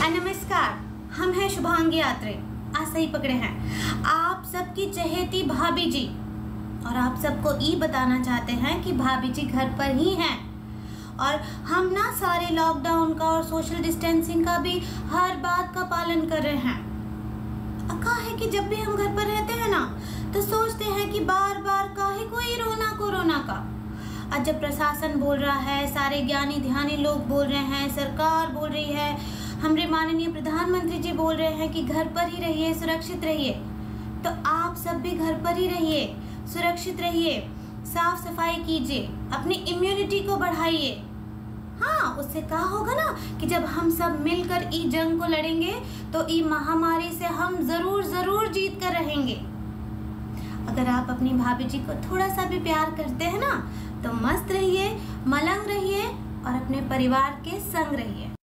नमस्कार, हम हैं शुभांगी आत्रे। आज सही पकड़े हैं आप सबकी चहेती भाभी जी, और आप सबको ये बताना चाहते हैं कि भाभी जी घर पर ही हैं। और हम ना सारे लॉकडाउन का और सोशल डिस्टेंसिंग का भी हर बात का पालन कर रहे हैं। कहा है कि जब भी हम घर पर रहते हैं ना तो सोचते हैं कि बार बार काहे कोई कोरोना का। आज जब प्रशासन बोल रहा है, सारे ज्ञानी ध्यानी लोग बोल रहे हैं, सरकार बोल रही है, हमारे माननीय प्रधानमंत्री जी बोल रहे हैं कि घर पर ही रहिए, सुरक्षित रहिए, तो आप सब भी घर पर ही रहिए, सुरक्षित रहिए, साफ सफाई कीजिए, अपनी इम्यूनिटी को बढ़ाइए। हाँ, उससे कहा होगा ना कि जब हम सब मिलकर ई जंग को लड़ेंगे तो ई महामारी से हम जरूर जीत कर रहेंगे। अगर आप अपनी भाभी जी को थोड़ा सा भी प्यार करते हैं ना तो मस्त रहिए, मलंग रहिए और अपने परिवार के संग रहिए।